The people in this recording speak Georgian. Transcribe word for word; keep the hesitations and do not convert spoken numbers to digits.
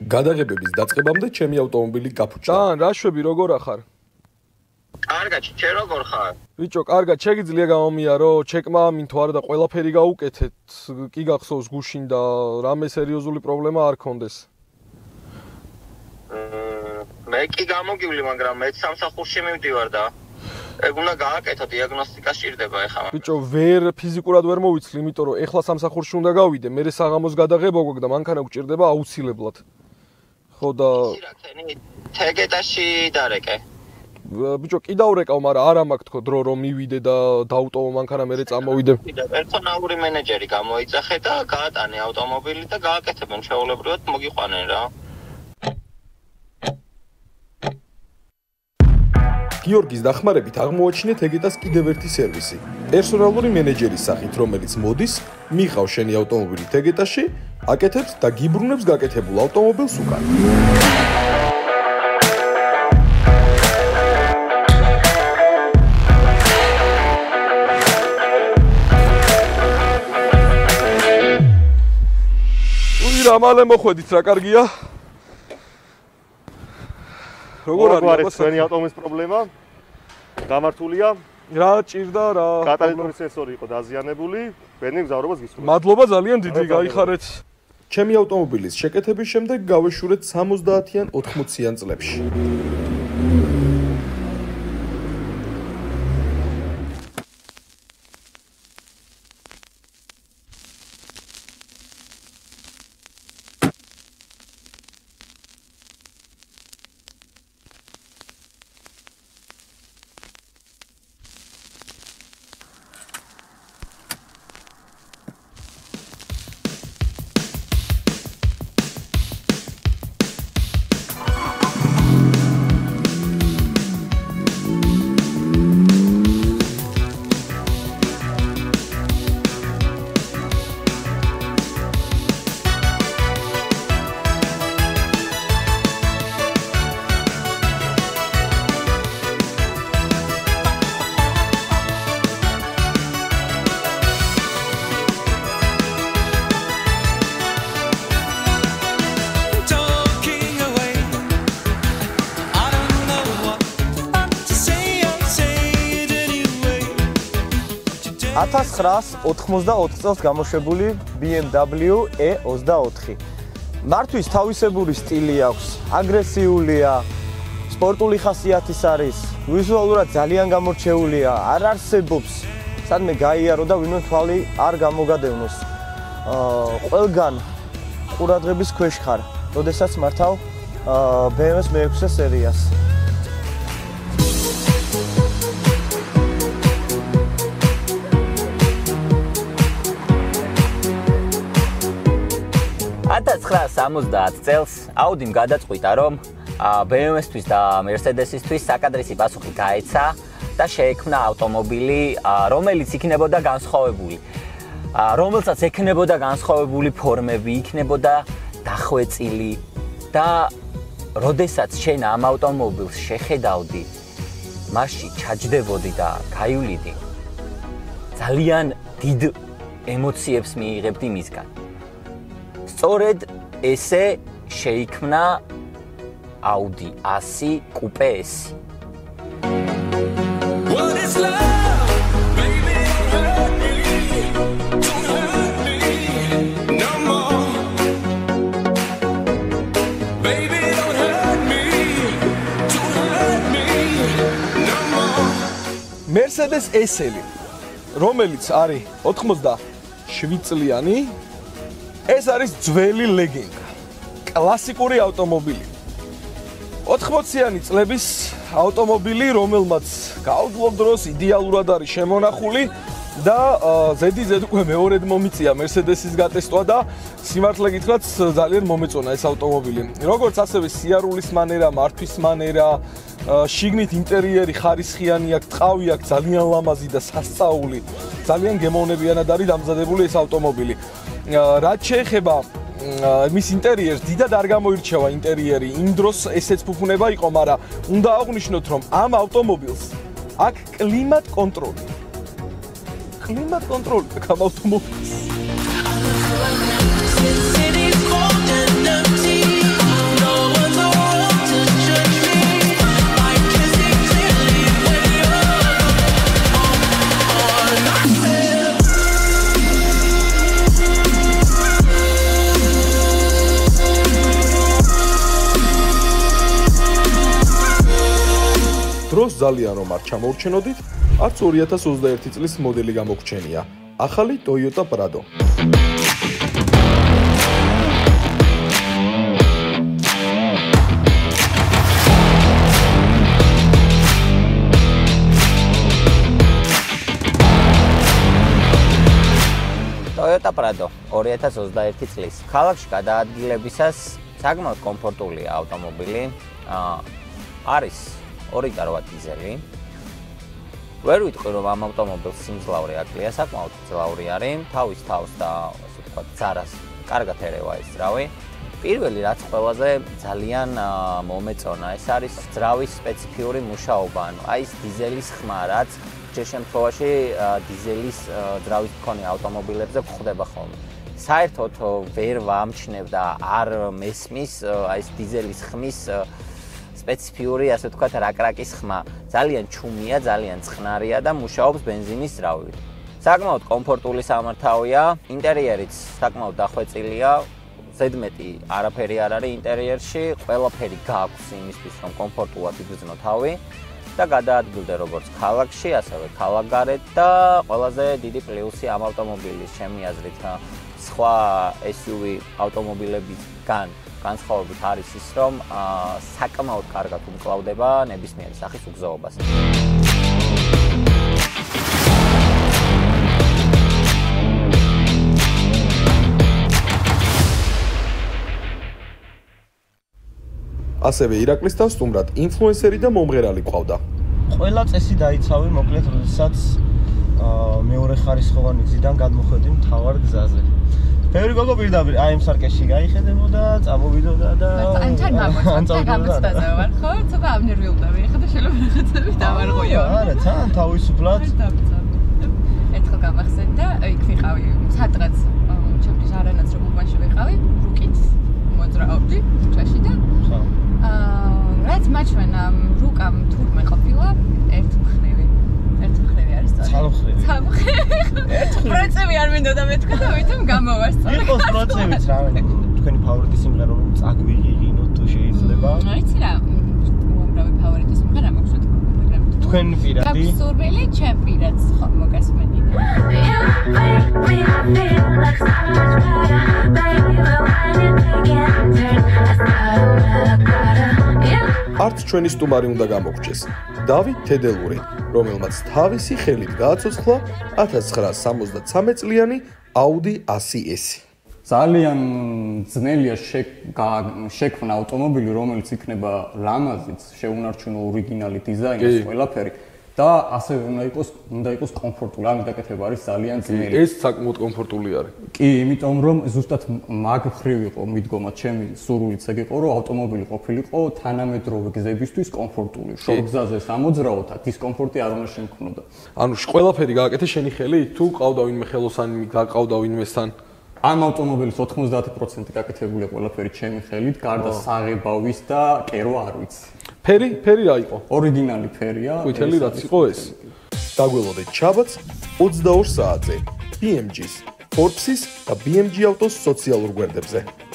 გადაღებების დაწყებამდე ჩემი ავტომობილი გაფუჭდა. და რა შვები როგორ ახარ? კარგად, შენ როგორ ხარ? ბიჭო, კარგად, შეგიძლია გამომიარო, ჩეკმა მინ თუ არა და ყველაფერი გაუკეთეთ, კი გახსოვს გუშინ და რამე სერიოზული პრობლემა არ ქონდეს. მე კი გამოგივლი, მაგრამ მე სამსახურში მივდივარ და ეგ უნდა გააკეთო, დიაგნოსტიკა სჭირდება ეხლა. ბიჭო, ვერ ფიზიკურად ვერ მოვიცლი, იმიტომ რომ ეხლა სამსახურში უნდა გავიდე, მე საღამოს გადაღება გვაქვს და მანქანა გვჭირდება აუცილებლად. ხო და თეგეტაში დარეკე. ბიჭო, კი დავრეკავ, მაგრამ არა მაქვს თქო დრო რომ მივიდე და დაუტოვო მანქანა, მერე წამოვიდე. პერსონალური მენეჯერი გამოიწახე და გაატანე ავტომობილი და გააკეთებენ ჩვეულებრივად მოგიყვანენ რა. გიორგის დახმარებით აღმოაჩინე თეგეტას კიდევ ერთი სერვისი. პერსონალური მენეჯერის სახით, რომელიც მოდის, მიყავს შენი ავტომობილი თეგეტაში, აკეთებს და გიბრუნებს გაკეთებულ ავტომობილს უკან. რა მალე მოხვედით, რა კარგია? როგორ არის ჩვენი ავტომობილის პრობლემა? გამართულია? რა ჭირდა რა? კატალიზატორის სენსორი იყო დაზიანებული, ბენზინის მგზავრობას გისურვებთ. მადლობა ძალიან დიდი, გაიხარეთ. ჩემი ავტომობილის შეკეთების შემდეგ გავეშურეთ სამოცდაათიან ოთხმოციან წლებში. ათას ცხრაას ოთხმოცდაოთხ წელს გამოშვებული B M W E ოცდაოთხი. მართვის თავისებური სტილი აქვს, აგრესიულია, სპორტული ხასიათის არის, ვიზუალურად ძალიან გამორჩეულია, არ არსებობს სადმე გაიარო და ვინმე თვალი არ გამოგადევნოს. ყველგან ყურადღების ქვეშ ხარ, როდესაც მართავ B M W-ს მეექვსე სერიას. ათას ცხრაას სამოცდაათ წელს AUDI-მ გადაწყვიტა, რომ B M W-ისთვის და Mercedes-ისთვის საკადრისი პასუხი გაეცა და შეექმნა ავტომობილი, რომელიც იქნებოდა განსხვავებული. რომელსაც ექნებოდა განსხვავებული ფორმები, იქნებოდა დახვეწილი და როდესაც შენ ამ ავტომობილს შეხედავდი, მასში ჩაჯდებოდი და გაივლიდი. ძალიან დიდ ემოციებს მიიღებდი მისგან. სწორედ ესე შეიქმნა AUDI ასი კუპე S. Mercedes S-ელი, რომელიც არის ოთხმოცდაშვიდ წლიანი, ეს არის ძველი ლეგენდა, კლასიკური ავტომობილი. ოთხმოციანი წლების ავტომობილი, რომელმაც გაუძლო დროს იდეალურად არის შემონახული და ზედიზედ უკვე მეორედ მომიწია Mercedes-ის გატესტვა და სიმართლე გითხრათ ძალიან მომეწონა ეს ავტომობილი. როგორც ასევე სიარულის მანერა, მართვის მანერა, შიგნით ინტერიერი ხარისხიანი აქვს, ტყავი აქვს ძალიან ლამაზი და სასწაული. ძალიან გემოვნებიანად არის დამზადებული ეს ავტომობილი. რაც შეეხება მის ინტერიერს, დიდად არ გამოირჩევა ინტერიერი. იმ დროს ესეც ფუფუნება იყო, მაგრამ უნდა აღვნიშნოთ, რომ ამ ავტომობილს აქვს კლიმატ კონტროლი. კლიმატ კონტროლი აქვს ამ ავტომობილს. ძალიან რომ არ ჩამოურჩენოდით, არც ორი ათას ოცდაერთი წლის მოდელი გამოგჩენია. ახალი Toyota Prado. Toyota Prado ორი ათას ოცდაერთი წლის. ქალაქში გადაადგილებისას საკმაოდ კომფორტულია ავტომობილი. არის ორი ტარვა დიზელი. ვერ ვიტყვი რომ ამ ავტომობილს სიმძლავრე აკლია, საკმაოდ მძლავრი არის. თავის თავს და ასე ვთქვათ, ძარას კარგად ერევა ეს ძრავი. პირველი რაც ყველაზე ძალიან მომეწონა, ეს არის ძრავის სპეციფიური მუშაობა, ანუ აი ეს დიზელის ხმა, რაც ჯერ შემთხვევაში დიზელის ძრავის მქონე ავტომობილებზე გვხვდება ხოლმე. საერთოდ ვერ ვამჩნევ და არ მესმის აი ეს დიზელის ხმის სპეციფიური, ასე ვთქვათ, რაკრაკის ხმა. ძალიან ჩუმია, ძალიან წყნარია და მუშაობს ბენზინის ძრავით. საკმაოდ კომფორტული სამართავია, ინტერიერიც საკმაოდ დახვეწილია. ზედმეტი არაფერი არ არის ინტერიერში, ყველაფერი გაქვს იმისთვის, რომ კომფორტულად იგრძნო თავი. და გადაადგილდე როგორც ქალაქში, ასევე ქალაქგარეთ და ყველაზე დიდი პლუსი ამ ავტომობილის ჩემი აზრით სხვა ეს იუ ვი ავტომობილებისგან განსხვავებით არის ის, რომ საკმაოდ კარგად უმკლავდება ნებისმიერი სახის უგზაობას. ასევე ირაკლისთან სტუმრად ინფლუენსერი და მომღერალი ყავდა. ყველა წესი დაიცავი, მოკლედ, როდესაც მეორე ხარისხოვანი გზიდან გადმოხვედი მთავარ გზაზე. ბევრი გოგო პირდაპირ აი ამ სარკეში გაიხედებოდა, წამოვიდოდა და ან თან მაგოც გამოცდაზე ვარ, ხო? ცოტა ავნერვიულდები, ხა და შეიძლება რაღაცები დავარღვიო. არა, თან თავისუფლად. ერთხელ გამახსენდა, იქ ვიყავი, სადღაც ჩემთვის არანაც რომ უბანში ვიყავი, რუკით მოძრაობდი ქუჩაში და ხო. აა, რაც მაჩვენა რუკამ თურმე ყოფილა ერთ მხრივი. ერთ მხრივი არის სწორი. ცალმხრივი. ცალმხრივი. პროცევი არ მინდოდა მეთქვა და ვითომ გამოვასწორე. იყოს პროცევიც რა, თქვენი ფავორიტი სიმღერა რომ წაგვიღინოთ თუ შეიძლება? აიცი რა, უამრავი ფავორიტი სიმღერა მაქვს თქო, მაგრამ თქვენ პირადი? გასურვილი ჩემ პირად ხო მოგასმენდი. არც ჩვენი სტუმარი უნდა გამოგჩეს. დავით თედელური, რომელმაც თავისი ხელით გააცოცხლა ათას ცხრაას სამოცდათრამეტ წლიანი აუდი ასი ესი. ძალიან ძნელია შექმნა ავტომობილი, რომელიც იქნება ლამაზიც, შეუნარჩუნო ორიგინალი დიზაინის ყველაფერი და ასევე უნდა იყოს უნდა იყოს კომფორტული. ამის გაკეთება არის ძალიან ძნელი. ეს საკმაოდ კომფორტული არის. კი, იმიტომ რომ ზუსტად მაგ მხრივ იყო მიდგომა, ჩემი სურვილიც ეგ იყო, რომ ავტომობილი ყოფილიყო თანამედროვე გზებისთვის კომფორტული. შორგზაზე სამოძრაოდ დისკომფორტი არ უნდა შემქნოდა. ანუ ყველაფერი გააკეთე შენი ხელით, თუ ყავდა ვინმე ხელოსანი, გაყავდა ვინმესთან? ამ ავტომობილის ოთხმოცდაათი პროცენტი გაკეთებულია ყველაფერი ჩემი ხელით, გარდა საღებავის და კერო არ ვიცი. ფერი, ფერი რა იყო? ორიგინალი ფერია. ყვითელი რაც იყო ეს. დაგველოდეთ ჩაბაც ოცდაორ საათზე ბი ემ ჯის, Forbes-ის და ბი ემ ჯი ავტოს სოციალურ გვერდებზე.